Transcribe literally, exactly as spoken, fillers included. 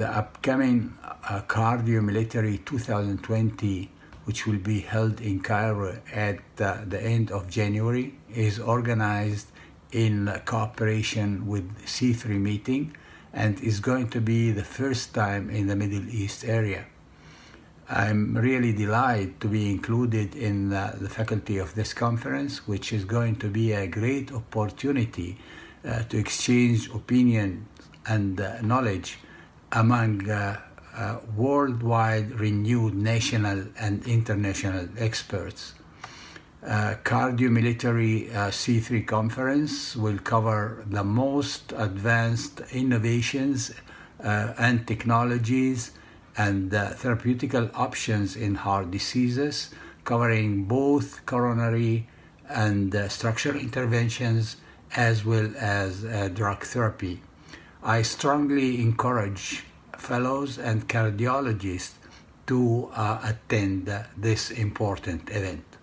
the upcoming uh, Cardio Military twenty twenty, which will be held in Cairo at uh, the end of January, is organized in cooperation with C three Meeting and is going to be the first time in the Middle East area. I'm really delighted to be included in uh, the faculty of this conference, which is going to be a great opportunity uh, to exchange opinion and uh, knowledge among uh, uh, worldwide renewed national and international experts. Uh, Cardio Military uh, C three conference will cover the most advanced innovations uh, and technologies and uh, therapeutical options in heart diseases, covering both coronary and uh, structural interventions as well as uh, drug therapy. I strongly encourage fellows and cardiologists to uh, attend uh, this important event.